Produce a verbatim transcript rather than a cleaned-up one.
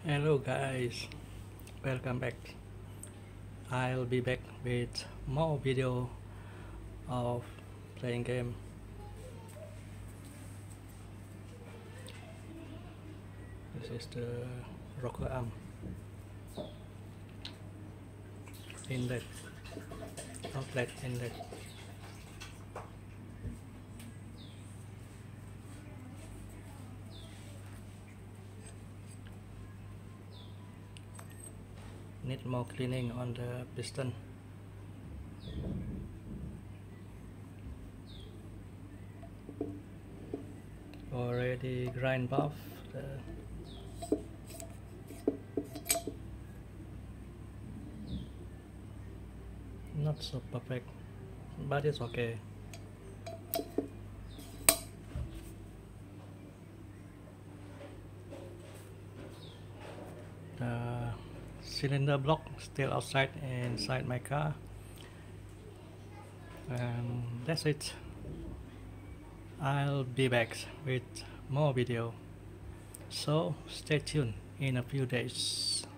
Hello guys, welcome back. I'll be back with more video of playing game. This is the rocker arm inlet, outlet inlet. Need more cleaning on the piston. Already grind off the not so perfect, but it's okay. The cylinder block still outside inside my car, and that's it. I'll be back with more video, so stay tuned in a few days.